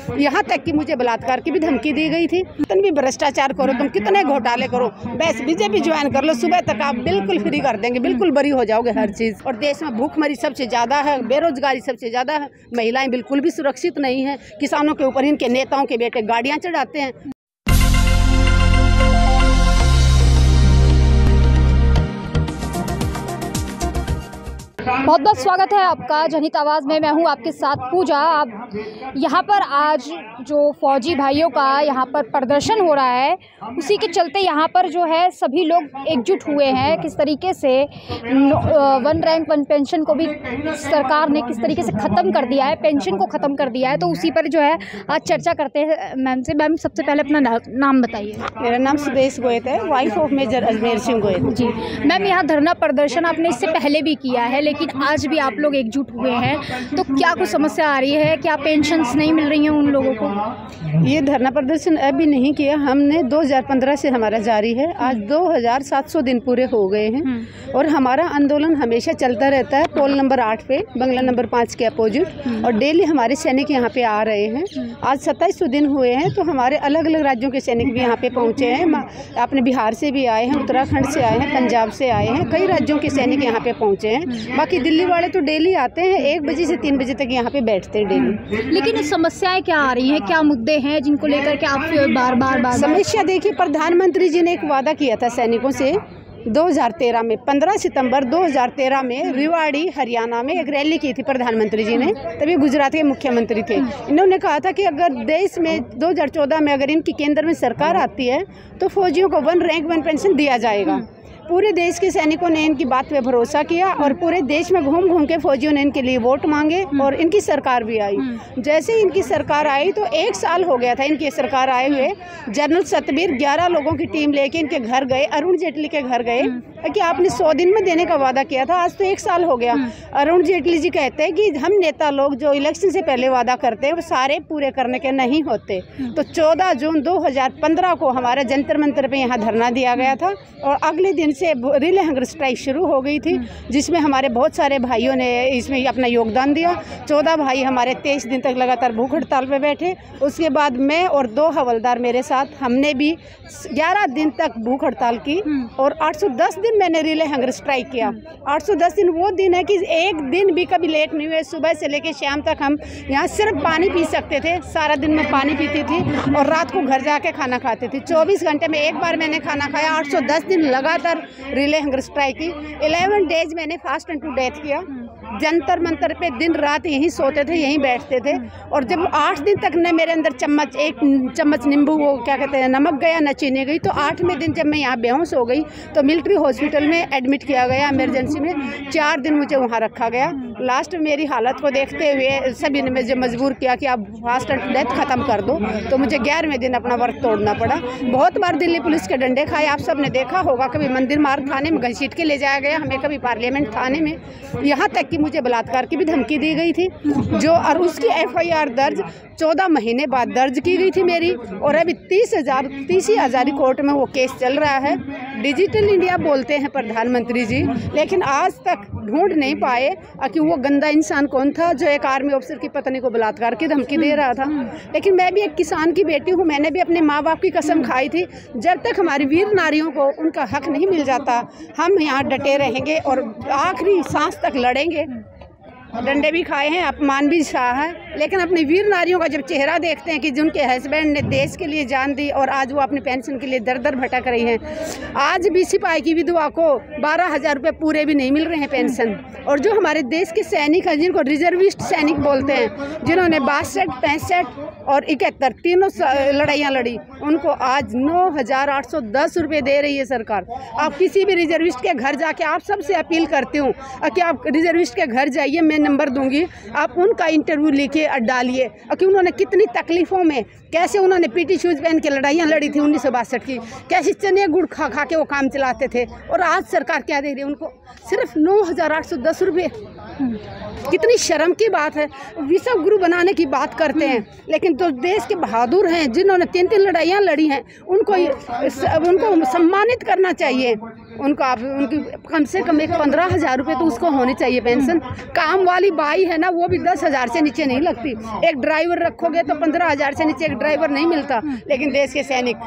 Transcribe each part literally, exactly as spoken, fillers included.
यहाँ तक कि मुझे बलात्कार की भी धमकी दी गई थी। कितने भी भ्रष्टाचार करो, तुम कितने घोटाले करो, बस बीजेपी ज्वाइन कर लो, सुबह तक आप बिल्कुल फ्री कर देंगे, बिल्कुल बरी हो जाओगे हर चीज़। और देश में भूखमरी सबसे ज़्यादा है, बेरोजगारी सबसे ज़्यादा है, महिलाएं बिल्कुल भी सुरक्षित नहीं है। किसानों के ऊपर इनके नेताओं के बेटे गाड़ियाँ चढ़ाते हैं। बहुत बहुत स्वागत है आपका जनहित आवाज़ में। मैं हूं आपके साथ पूजा। आप यहां पर आज जो फौजी भाइयों का यहां पर प्रदर्शन हो रहा है, उसी के चलते यहां पर जो है सभी लोग एकजुट हुए हैं। किस तरीके से वन रैंक वन पेंशन को भी सरकार ने किस तरीके से ख़त्म कर दिया है, पेंशन को ख़त्म कर दिया है, तो उसी पर जो है आज चर्चा करते हैं मैम से। मैम सबसे पहले अपना नाम बताइए। मेरा नाम सुदेश गोयत है, wife of major Ajmer Singh Goyat. जी मैम, यहाँ धरना प्रदर्शन आपने इससे पहले भी किया है, लेकिन आज भी आप लोग एकजुट हुए हैं, तो क्या कुछ समस्या आ रही है? क्या पेंशन्स नहीं मिल रही हैं उन लोगों को? ये धरना प्रदर्शन अभी नहीं किया हमने, दो हज़ार पंद्रह से हमारा जारी है। आज दो हज़ार सात सौ दिन पूरे हो गए हैं और हमारा आंदोलन हमेशा चलता रहता है। पोल नंबर आठ पे, बंगला नंबर पाँच के अपोजिट, और डेली हमारे सैनिक यहाँ पे आ रहे हैं। आज सत्ताईस सौ दिन हुए हैं, तो हमारे अलग अलग राज्यों के सैनिक भी यहाँ पे पहुँचे हैं। अपने बिहार से भी आए हैं, उत्तराखंड से आए हैं, पंजाब से आए हैं, कई राज्यों के सैनिक यहाँ पे पहुँचे हैं। बाकी दिल्ली वाले तो डेली आते हैं, एक बजे से तीन बजे तक यहाँ पे बैठते हैं डेली। लेकिन समस्याएं क्या आ रही हैं, क्या मुद्दे हैं जिनको लेकर के आप बार बार बार समस्या? देखिए, प्रधानमंत्री जी ने एक वादा किया था सैनिकों से दो हज़ार तेरह में, पंद्रह सितंबर दो हज़ार तेरह में रिवाड़ी हरियाणा में एक रैली की थी प्रधानमंत्री जी ने। तभी गुजरात के मुख्यमंत्री थे। इन्होंने कहा था कि अगर देश में दो हज़ार चौदह में अगर इनकी केंद्र में सरकार आती है तो फौजियों को वन रैंक वन पेंशन दिया जाएगा। पूरे देश के सैनिकों ने इनकी बात पे भरोसा किया और पूरे देश में घूम घूम के फौजियों ने इनके लिए वोट मांगे और इनकी सरकार भी आई। जैसे ही इनकी सरकार आई तो एक साल हो गया था इनकी सरकार आए हुए। जनरल सतबीर ग्यारह लोगों की टीम लेके इनके घर गए, अरुण जेटली के घर गए कि आपने सौ दिन में देने का वादा किया था, आज तो एक साल हो गया। अरुण जेटली जी कहते हैं कि हम नेता लोग जो इलेक्शन से पहले वादा करते हैं वो सारे पूरे करने के नहीं होते। तो चौदह जून दो हज़ार पंद्रह को हमारा जंतर मंतर पे यहाँ धरना दिया गया था और अगले दिन से रिले हंगर स्ट्राइक शुरू हो गई थी, जिसमें हमारे बहुत सारे भाइयों ने इसमें अपना योगदान दिया। चौदह भाई हमारे तेईस दिन तक लगातार भूख हड़ताल पे बैठे। उसके बाद मैं और दो हवलदार मेरे साथ, हमने भी ग्यारह दिन तक भूख हड़ताल की और आठ सौ दस दिन मैंने रिले हंगर स्ट्राइक किया। आठ सौ दस दिन वो दिन है कि एक दिन भी कभी लेट नहीं हुए। सुबह से लेकर शाम तक हम यहाँ सिर्फ पानी पी सकते थे। सारा दिन मैं पानी पीती थी और रात को घर जाके खाना खाती थी। चौबीस घंटे में एक बार मैंने खाना खाया। आठ सौ दस दिन लगातार रिले हंगर स्ट्राइक की। इलेवन डेज मैंने फास्ट एंड टू डेथ किया। जंतर मंतर पे दिन रात यहीं सोते थे, यहीं बैठते थे। और जब आठ दिन तक न मेरे अंदर चम्मच एक चम्मच नींबू वो क्या कहते हैं नमक गया, न चीनी गई, तो आठवें दिन जब मैं यहाँ बेहोश हो गई तो मिलिट्री हॉस्पिटल में एडमिट किया गया इमरजेंसी में। चार दिन मुझे वहाँ रखा गया। लास्ट में मेरी हालत को देखते हुए सभी ने मुझे मजबूर किया कि आप फास्ट एंड डेथ ख़त्म कर दो, तो मुझे ग्यारहवें दिन अपना वर्क तोड़ना पड़ा। बहुत बार दिल्ली पुलिस के डंडे खाए, आप सब ने देखा होगा। कभी मंदिर मार्ग थाने में घसीट के ले जाया गया हमें, कभी पार्लियामेंट थाने में, यहाँ तक कि मुझे बलात्कार की भी धमकी दी गई थी जो, और उसकी एफ आई आर दर्ज चौदह महीने बाद दर्ज की गई थी मेरी। और अभी तीस हजार तीस हजारी कोर्ट में वो केस चल रहा है। डिजिटल इंडिया बोलते हैं प्रधानमंत्री जी, लेकिन आज तक ढूंढ नहीं पाए कि वो गंदा इंसान कौन था जो एक आर्मी ऑफिसर की पत्नी को बलात्कार की धमकी दे रहा था। लेकिन मैं भी एक किसान की बेटी हूँ, मैंने भी अपने माँ बाप की कसम खाई थी, जब तक हमारी वीर नारियों को उनका हक नहीं मिल जाता हम यहाँ डटे रहेंगे और आखिरी सांस तक लड़ेंगे। डंडे भी खाए हैं, अपमान भी सहा है, लेकिन अपनी वीर नारियों का जब चेहरा देखते हैं कि जिनके हस्बैंड ने देश के लिए जान दी और आज वो अपनी पेंशन के लिए दर दर भटक रही हैं। आज भी सिपाही की विधवा को बारह हज़ार रुपये पूरे भी नहीं मिल रहे हैं पेंशन। और जो हमारे देश के सैनिक हैं, जिनको रिजर्विस्ट सैनिक बोलते हैं, जिन्होंने बासठ पैंसठ और इकहत्तर तीनों लड़ाइयाँ लड़ी, उनको आज नौ हज़ार आठ सौ दस रुपये दे रही है सरकार। आप किसी भी रिजर्विस्ट के घर जाके, आप सबसे अपील करती हूँ कि आप रिजर्विस्ट के घर जाइए, मैं नंबर दूंगी, आप उनका इंटरव्यू लिखिए और डालिए कि उन्होंने कितनी तकलीफ़ों में, कैसे उन्होंने पीटी शूज़ पहन के लड़ाइयाँ लड़ी थी उन्नीस सौ बासठ की, कैसे चने गुड़ खा खा के वो काम चलाते थे। और आज सरकार क्या दे रही है उनको? सिर्फ नौ हज़ार आठ सौ दस रुपये। कितनी शर्म की बात है। विश्व गुरु बनाने की बात करते हैं, लेकिन जो देश के बहादुर हैं, जिन्होंने तीन तीन लड़ाइयाँ लड़ी हैं, उनको उनको सम्मानित करना चाहिए। उनको आप उनकी कम से कम एक पंद्रह हज़ार रुपये तो उसको होनी चाहिए पेंशन। काम वाली बाई है ना, वो भी दस हज़ार से नीचे नहीं लगती। एक ड्राइवर रखोगे तो पंद्रह हज़ार से नीचे एक ड्राइवर नहीं मिलता। लेकिन देश के सैनिक,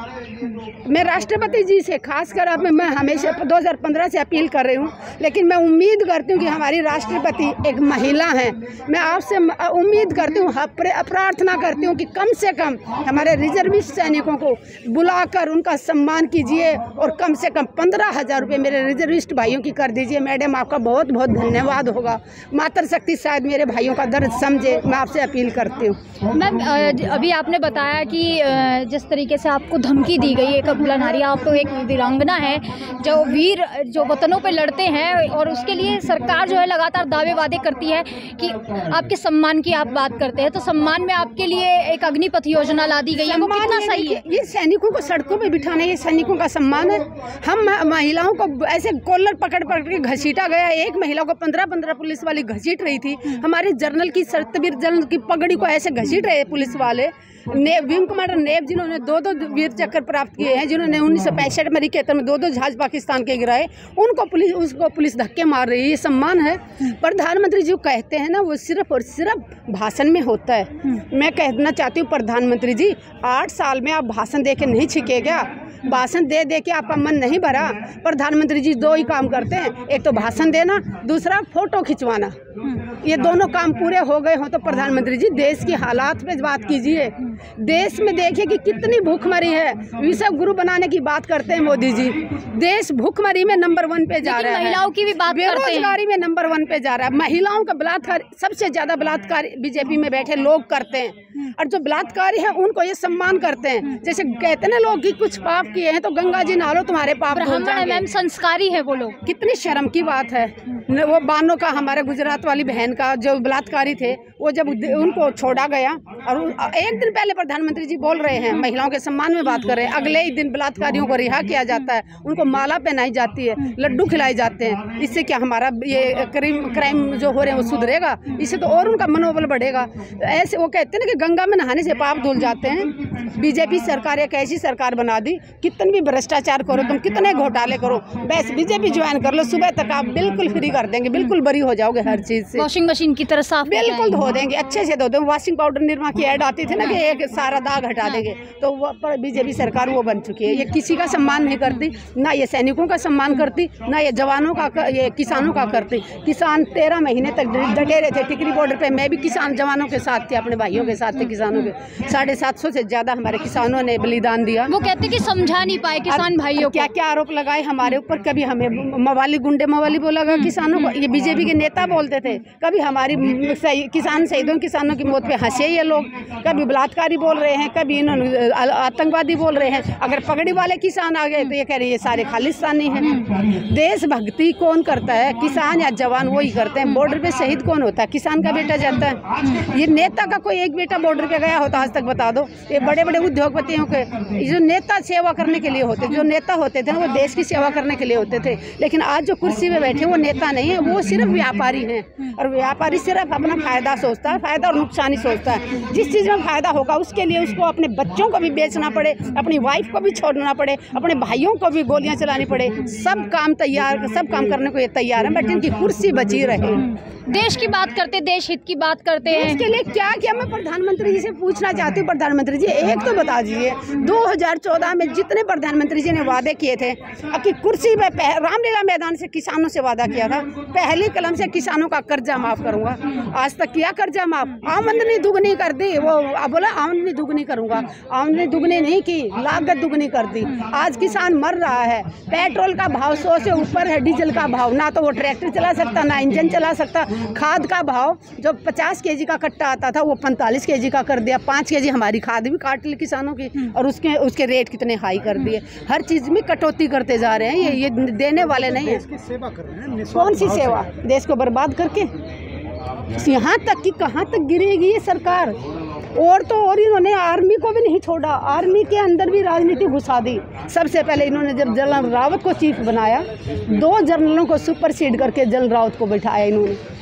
मैं राष्ट्रपति जी से खासकर अब मैं हमेशा दो हज़ार पंद्रह से अपील कर रही हूँ, लेकिन मैं उम्मीद करती हूँ कि हमारी राष्ट्रपति एक महिला हैं। मैं आपसे उम्मीद करती हूँ, प्रार्थना करती हूँ कि कम से कम हमारे रिजर्विस्ट सैनिकों को बुलाकर उनका सम्मान कीजिए और कम से कम पंद्रह हज़ार रुपये मेरे रिजर्विस्ट भाइयों की कर दीजिए। मैडम, आपका बहुत बहुत धन्यवाद होगा। मातृ शक्ति शायद मेरे भाइयों का दर्द समझे, मैं आपसे अपील करती हूँ। मैम, अभी आपने बताया कि जिस तरीके से आपको धमकी दी गई है, कबूला नारी, आप तो एक वीरांगना है जो वीर जो वतनों पे लड़ते हैं, और उसके लिए सरकार जो है लगातार दावे वादे करती है कि आपके सम्मान की आप बात करते हैं, तो सम्मान में आपके लिए एक अग्निपथ योजना ला दी गई है, वो कितना सही है? ये सैनिकों को सड़कों पे बिठाना, ये सैनिकों का सम्मान है। हम महिलाओं को ऐसे कॉलर पकड़ पकड़ के घसीटा गया। एक महिला को पंद्रह पंद्रह पुलिस वाली घसीट रही थी। हमारे जनरल की सतवीर जनरल की पगड़ी को ऐसे घसीट रहे पुलिस वाले। ने विंग कमांडर नेब, जिन्होंने दो दो वीर चक्र प्राप्त किए हैं, जिन्होंने उन्नीस सौ पैंसठ में इकहत्तर में दो दो जहाज पाकिस्तान के गिराए, उनको पुलिस उसको पुलिस धक्के मार रही है। ये सम्मान है। प्रधानमंत्री जी कहते हैं ना, वो सिर्फ और सिर्फ भाषण में होता है। मैं कहना चाहती हूँ प्रधानमंत्री जी, आठ साल में आप भाषण दे के नहीं छिके क्या? भाषण दे दे के आपका मन नहीं भरा? प्रधानमंत्री जी दो ही काम करते हैं, एक तो भाषण देना, दूसरा फोटो खिंचवाना। ये दोनों काम पूरे हो गए हों तो प्रधानमंत्री जी देश की हालात पे बात कीजिए। देश में देखिए कि कितनी भूखमरी है। विश्व गुरु बनाने की बात करते हैं मोदी जी, देश भूखमरी में नंबर वन पे जा रहा है। महिलाओं की भी बात करते हैं, बेरोजगारी में नंबर वन पे जा रहा है। महिलाओं का बलात्कार, सबसे ज्यादा बलात्कार बीजेपी में बैठे लोग करते हैं, और जो बलात्कारी है उनको ये सम्मान करते हैं। जैसे कहते हैं ना लोग कि कुछ पाप किए हैं तो गंगा जी नहा लो, तुम्हारे पाप धुल जाएंगे। मैम, संस्कारी है वो लोग। कितनी शर्म की बात है। वो बानो का, हमारे गुजरात वाली बहन का जो बलात्कारी थे, वो जब उनको छोड़ा गया, और एक दिन पहले प्रधानमंत्री जी बोल रहे हैं महिलाओं के सम्मान में बात कर रहे हैं, अगले ही दिन बलात्कारियों को रिहा किया जाता है, उनको माला पहनाई जाती है, लड्डू खिलाए जाते हैं। इससे क्या हमारा ये क्राइम क्राइम जो हो रहे हैं वो सुधरेगा? इससे तो और उनका मनोबल बढ़ेगा। ऐसे वो कहते हैं ना कि गंगा में नहाने से पाप धुल जाते हैं। बीजेपी सरकार एक ऐसी सरकार बना दी, कितने भी भ्रष्टाचार करो तुम, कितने घोटाले करो, बस बीजेपी ज्वाइन कर लो, सुबह तक आप बिल्कुल फ्री कर देंगे, बिल्कुल बरी हो जाओगे हर चीज से। वॉशिंग मशीन की तरह साफ बिल्कुल धो देंगे, अच्छे से धो देंगे। वॉशिंग पाउडर निरमा की ऐड आती थी ना कि एक सारा दाग हटा देंगे, तो वो पर बीजेपी सरकार वो बन चुकी है। ये किसी का सम्मान नहीं करती, ना ये सैनिकों का सम्मान करती, ना ये जवानों का, ये किसानों का करती। किसान तेरह महीने तक डटे रहे थे टिकरी बॉर्डर पे। मैं भी किसान जवानों के साथ थे, अपने भाइयों के साथ थे किसानों के। साढ़े सात सौ से ज्यादा हमारे किसानों ने बलिदान दिया। वो कहते कि समझा नहीं पाए किसान भाइयों, क्या क्या आरोप लगाए हमारे ऊपर। कभी हमें मवाली गुंडे मवाली बोला गया किसानों को, ये बीजेपी के नेता बोलते थे। कभी हमारी किसान शहीदों किसानों की मौत पे हंसे ये लोग, कभी बलात्कारी बोल रहे हैं, कभी इन्होंने आतंकवादी बोल रहे हैं। अगर पगड़ी वाले किसान आ गए तो ये कह रहे हैं ये सारे खालिस्तानी हैं। देशभक्ति कौन करता है? किसान या जवान वही करते हैं। बॉर्डर पे शहीद कौन होता है? किसान का बेटा जाता है। ये नेता का कोई एक बेटा बॉर्डर पे गया होता आज तक बता दो? ये बड़े बड़े उद्योगपतियों के जो नेता सेवा करने के लिए होते, जो नेता होते थे वो देश की सेवा करने के लिए होते थे। लेकिन आज जो कुर्सी पे बैठे वो नेता नहीं है, वो सिर्फ व्यापारी हैं। और व्यापारी सिर्फ अपना फायदा सोचता है, फायदा और नुकसान ही सोचता है। जिस चीज़ में फायदा होगा उसके लिए उसको अपने बच्चों को भी बेचना पड़े, अपनी वाइफ को भी छोड़ना पड़े, अपने भाइयों को भी गोलियां चलानी पड़े, सब काम तैयार, सब काम करने को ये तैयार है, बट इनकी कुर्सी बची रहे। देश की बात करते, देश हित की बात करते हैं। इसके लिए क्या क्या मैं प्रधानमंत्री जी से पूछना चाहती हूँ। प्रधानमंत्री जी एक तो बता दीजिए, दो हज़ार चौदह में जितने प्रधानमंत्री जी ने वादे किए थे कि कुर्सी पे रामलीला मैदान से किसानों से वादा किया था, पहली कलम से किसानों का कर्जा माफ करूंगा। आज तक किया कर्जा माफ? आमदनी दुगनी कर दी। वो बोला आमदनी दुगनी करूंगा, आमदनी दुगनी नहीं की, लागत दुगनी कर दी। आज किसान मर रहा है। पेट्रोल का भाव सौ से ऊपर है, डीजल का भाव, ना तो वो ट्रैक्टर चला सकता ना इंजन चला सकता। खाद का भाव जो पचास केजी का कट्टा आता था वो पैंतालीस केजी का कर दिया। पाँच केजी हमारी खाद भी काट ली किसानों की, और उसके उसके रेट कितने हाई कर दिए। हर चीज़ में कटौती करते जा रहे हैं। ये ये देने वाले नहीं है। सेवा कर रहे हैं। कौन सी सेवा? देश को बर्बाद करके। यहाँ तक कि कहाँ तक गिरेगी ये सरकार। और तो और इन्होंने आर्मी को भी नहीं छोड़ा, आर्मी के अंदर भी राजनीति घुसा दी। सबसे पहले इन्होंने जब जनरल रावत को चीफ बनाया, दो जनरलों को सुपरसीड करके जनरल रावत को बैठाया इन्होंने।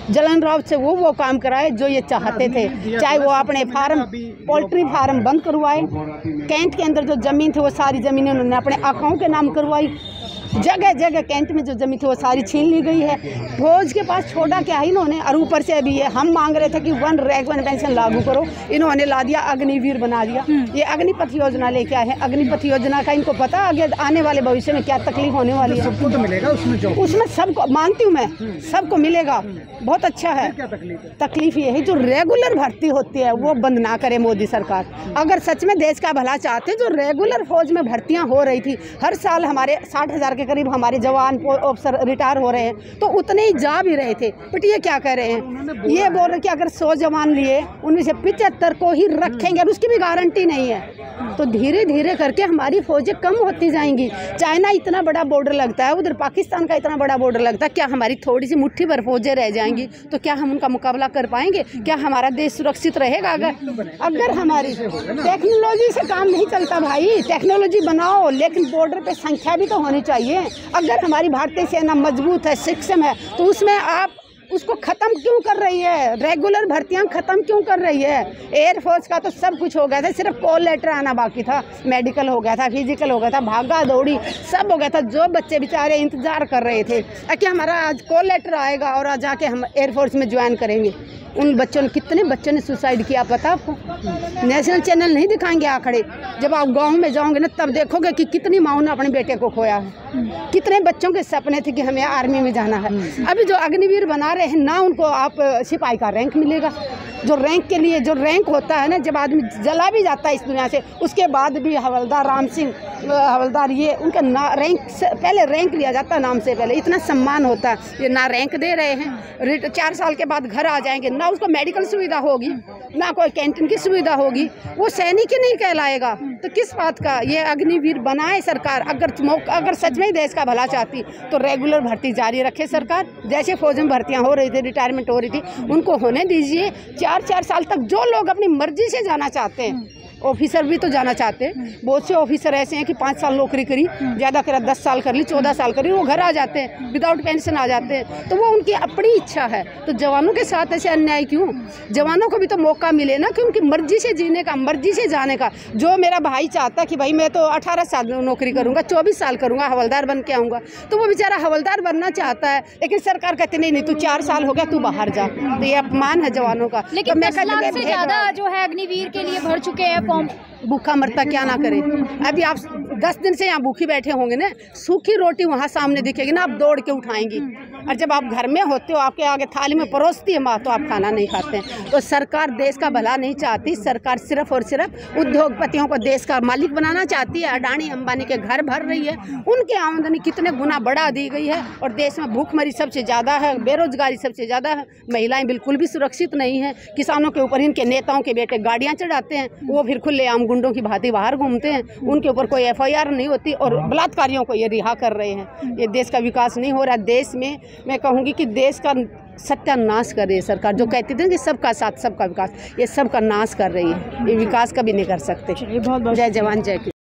जलन राव से वो वो काम कराए जो ये चाहते थे। चाहे वो अपने फार्म, पोल्ट्री फार्म बंद करवाए, कैंट के अंदर जो ज़मीन थी वो सारी ज़मीनें उन्होंने अपने आकाओं के नाम करवाई। जगह जगह कैंट में जो ज़मीन थी वो सारी छीन ली गई है। फौज के पास छोड़ा क्या है इन्होंने। और ऊपर से अभी ये हम मांग रहे थे कि वन रैंक वन पेंशन लागू करो, इन्होंने ला दिया अग्निवीर बना दिया। ये अग्निपथ योजना लेके आए हैं। अग्निपथ योजना का इनको पता आगे आने वाले भविष्य में क्या तकलीफ होने वाली है। सबको तो मिलेगा उसमें, जो उसमें सबको मानती हूँ मैं, सबको मिलेगा, बहुत अच्छा है। क्या तकलीफ है? तकलीफ ये है जो रेगुलर भर्ती होती है वो बंद ना करे मोदी सरकार। अगर सच में देश का भला चाहते, जो रेगुलर फौज में भर्तियां हो रही थी, हर साल हमारे साठ हज़ार के करीब हमारे जवान ऑफिसर रिटायर हो रहे हैं, तो उतने ही जा भी रहे थे। बट ये क्या कह रहे हैं, ये बोल रहे कि अगर सौ जवान लिए उनमें से पिचहत्तर को ही रखेंगे और उसकी भी गारंटी नहीं है। तो धीरे धीरे करके हमारी फौजें कम होती जाएंगी। चाइना इतना बड़ा बॉर्डर लगता है, उधर पाकिस्तान का इतना बड़ा बॉर्डर लगता है, क्या हमारी थोड़ी सी मुट्ठी भर फौजें रह जाएंगी तो क्या हम उनका मुकाबला कर पाएंगे? क्या हमारा देश सुरक्षित रहेगा? अगर अगर हमारी टेक्नोलॉजी से काम नहीं चलता भाई, टेक्नोलॉजी बनाओ लेकिन बॉर्डर पे संख्या भी तो होनी चाहिए। अगर हमारी भारतीय सेना मजबूत है, सक्षम है, तो उसमें आप उसको ख़त्म क्यों कर रही है? रेगुलर भर्तियां ख़त्म क्यों कर रही है? एयरफोर्स का तो सब कुछ हो गया था, सिर्फ कॉल लेटर आना बाकी था। मेडिकल हो गया था, फिजिकल हो गया था, भागा दौड़ी सब हो गया था। जो बच्चे बेचारे इंतज़ार कर रहे थे कि हमारा आज कॉल लेटर आएगा और आज जाके हम एयरफोर्स में ज्वाइन करेंगे। उन बच्चों ने, कितने बच्चों ने सुसाइड किया पता आपको? नेशनल चैनल नहीं दिखाएंगे आंकड़े। जब आप गांव में जाओगे ना तब देखोगे कि कितनी माँओं ने अपने बेटे को खोया है, कितने बच्चों के सपने थे कि हमें आर्मी में जाना है। अभी जो अग्निवीर बना रहे हैं ना, उनको आप सिपाही का रैंक मिलेगा। जो रैंक के लिए जो रैंक होता है ना, जब आदमी जला भी जाता है इस दुनिया से, उसके बाद भी हवलदार राम सिंह हवलदार, ये उनका ना रैंक से पहले रैंक लिया जाता है, नाम से पहले। इतना सम्मान होता है। ये ना रैंक दे रहे हैं, चार साल के बाद घर आ जाएंगे, ना उसको मेडिकल सुविधा होगी, ना कोई कैंटीन की सुविधा होगी, वो सैनिक ही नहीं कहलाएगा। तो किस बात का? ये अग्निवीर बनाए सरकार। अगर अगर सच में ही देश का भला चाहती तो रेगुलर भर्ती जारी रखे सरकार। जैसे फौज में भर्तियाँ हो रही थी, रिटायरमेंट हो रही थी, उनको होने दीजिए। चार चार साल तक जो लोग अपनी मर्जी से जाना चाहते हैं, ऑफिसर भी तो जाना चाहते हैं। बहुत से ऑफिसर ऐसे हैं कि पाँच साल नौकरी करी, ज़्यादा करा दस साल कर ली, चौदह साल करी, वो घर आ जाते हैं, विदाउट पेंशन आ जाते हैं। तो वो उनकी अपनी इच्छा है। तो जवानों के साथ ऐसे अन्याय क्यों? जवानों को भी तो मौका मिले ना कि उनकी मर्जी से जीने का, मर्जी से जाने का। जो मेरा भाई चाहता कि भाई मैं तो अठारह साल नौकरी करूँगा, चौबीस साल करूँगा, हवलदार बन के आऊँगा, तो वो बेचारा हवलदार बनना चाहता है, लेकिन सरकार कहती नहीं नहीं तू चार साल हो गया, तू बाहर जा। तो ये अपमान है जवानों का। लेकिन दस लाख से ज़्यादा जो है अग्निवीर के लिए भर चुके हैं फॉर्म। भूखा मरता क्या ना करे। अभी आप दस दिन से यहाँ भूखी बैठे होंगे ना, सूखी रोटी वहाँ सामने दिखेगी ना, आप दौड़ के उठाएंगी। और जब आप घर में होते हो, आपके आगे थाली में परोसती है माँ, तो आप खाना नहीं खाते हैं। तो सरकार देश का भला नहीं चाहती। सरकार सिर्फ और सिर्फ उद्योगपतियों को देश का मालिक बनाना चाहती है। अडानी अंबानी के घर भर रही है, उनकी आमदनी कितने गुना बढ़ा दी गई है। और देश में भूखमरी सबसे ज़्यादा है, बेरोजगारी सबसे ज़्यादा है, महिलाएं बिल्कुल भी सुरक्षित नहीं हैं। किसानों के ऊपर इनके नेताओं के बेटे गाड़ियाँ चढ़ाते हैं, वो फिर खुलेआम गुंडों की भांति बाहर घूमते हैं, उनके ऊपर कोई एफ आई आर नहीं होती और बलात्कारियों को ये रिहा कर रहे हैं। ये देश का विकास नहीं हो रहा। देश में मैं कहूँगी कि देश का सत्यानाश कर रही है सरकार। जो कहती थी कि सबका साथ सबका विकास, ये सबका नाश कर रही है। ये विकास कभी नहीं कर सकते। जय जवान जय किसान।